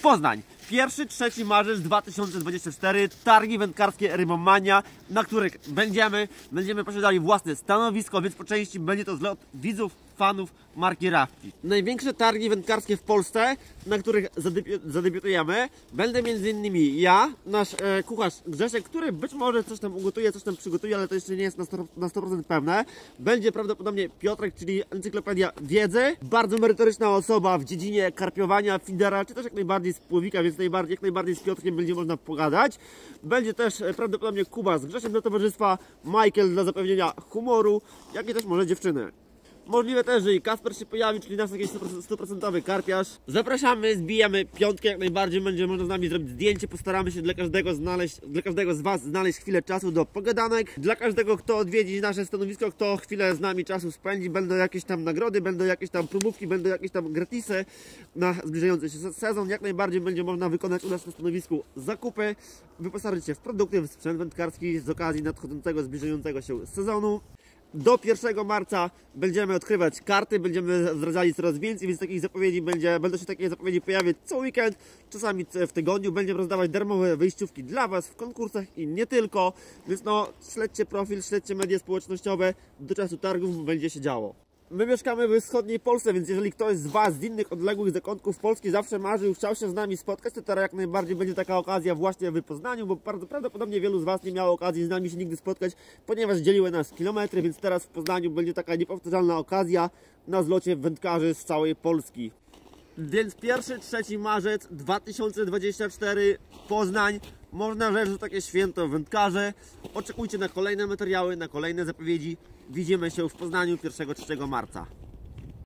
Poznań. 1-3 marzec 2024, targi wędkarskie Rybomania, na których będziemy posiadali własne stanowisko, więc po części będzie to zlot widzów, fanów marki Rafti. Największe targi wędkarskie w Polsce, na których zadebiutujemy, będę m.in. ja, nasz kucharz Grzesiek, który być może coś tam ugotuje, coś tam przygotuje, ale to jeszcze nie jest na 100% pewne. Będzie prawdopodobnie Piotrek, czyli encyklopedia wiedzy. Bardzo merytoryczna osoba w dziedzinie karpiowania, fidera, czy też jak najbardziej spływika, więc jak najbardziej z Piotrkiem będzie można pogadać. Będzie też prawdopodobnie Kuba z Grzesiem do towarzystwa, Michael dla zapewnienia humoru, jak i też może dziewczyny. Możliwe też, że i Kasper się pojawi, czyli nasz jakiś 100% karpiarz. Zapraszamy, zbijamy piątkę jak najbardziej, będzie można z nami zrobić zdjęcie, postaramy się dla każdego z Was znaleźć chwilę czasu do pogadanek. Dla każdego, kto odwiedzi nasze stanowisko, kto chwilę z nami czasu spędzi, będą jakieś tam nagrody, będą jakieś tam próbówki, będą jakieś tam gratisy na zbliżający się sezon. Jak najbardziej będzie można wykonać u nas na stanowisku zakupy, wyposażyć się w produkty, w sprzęt wędkarski z okazji nadchodzącego, zbliżającego się sezonu. Do 1 marca będziemy odkrywać karty, będziemy zdradzali coraz więcej, więc będą się takie zapowiedzi pojawiać co weekend, czasami w tygodniu. Będziemy rozdawać darmowe wyjściówki dla Was w konkursach i nie tylko, więc no śledźcie profil, śledźcie media społecznościowe, do czasu targów będzie się działo. My mieszkamy we wschodniej Polsce, więc jeżeli ktoś z Was z innych odległych zakątków Polski zawsze marzył, chciał się z nami spotkać, to teraz jak najbardziej będzie taka okazja właśnie w Poznaniu, bo bardzo prawdopodobnie wielu z Was nie miało okazji z nami się nigdy spotkać, ponieważ dzieliły nas kilometry, więc teraz w Poznaniu będzie taka niepowtarzalna okazja na zlocie wędkarzy z całej Polski. Więc 1-3 marzec 2024 Poznań, można rzec, że takie święto wędkarzy. Oczekujcie na kolejne materiały, na kolejne zapowiedzi. Widzimy się w Poznaniu 1-3 marca.